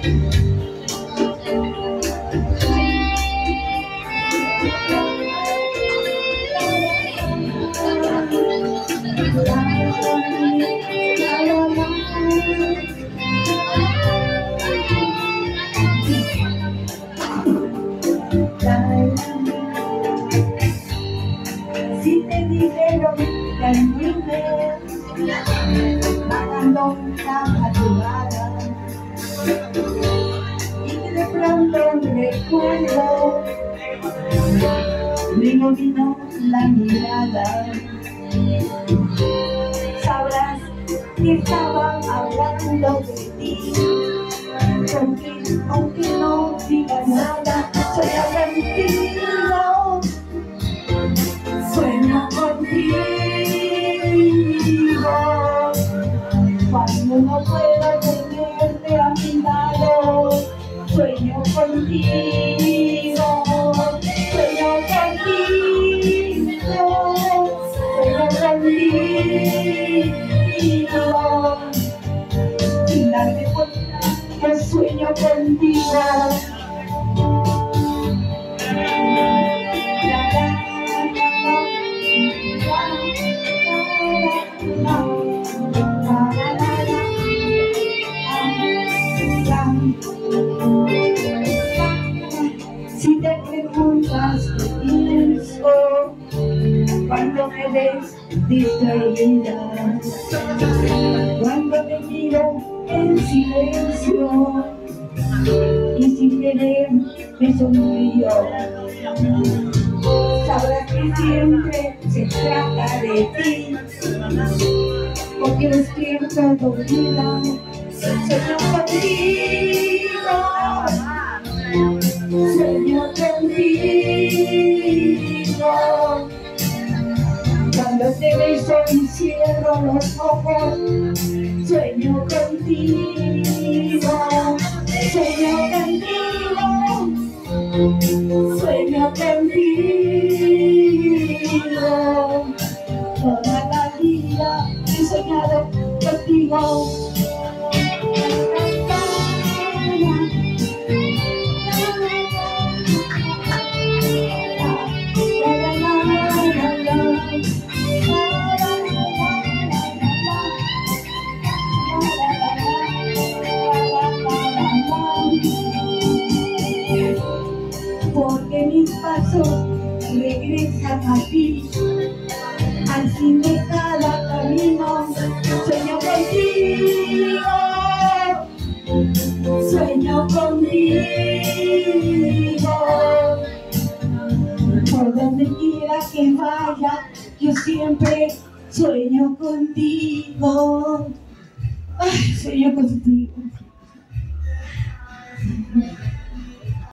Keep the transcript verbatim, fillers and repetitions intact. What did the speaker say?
Si te dijeron que al volver bajando la madrugada y que de pronto recuerdo me iluminó la mirada, sabrás que estaba hablando de ti, porque aunque no diga nada, soy arrepentido. Sueño contigo cuando no puedo tenerte a mi lado. Sueño contigo, sueño contigo, sueño contigo. Sin darte cuenta, yo sueño contigo. Si te preguntas qué pienso cuando me ves distraída, cuando te miro en silencio y sin querer me sonrío, sabrás que siempre se trata de ti, porque despierto dormida, sueño contigo, sueño contigo. Cuando te beso y cierro los ojos, sueño contigo, sueño contigo, sueño contigo. Toda la vida he soñado contigo. Porque mis pasos regresan a ti, al fin de cada camino. Sueño contigo, sueño contigo. Por donde quiera que vaya, yo siempre sueño contigo. Ay, sueño contigo.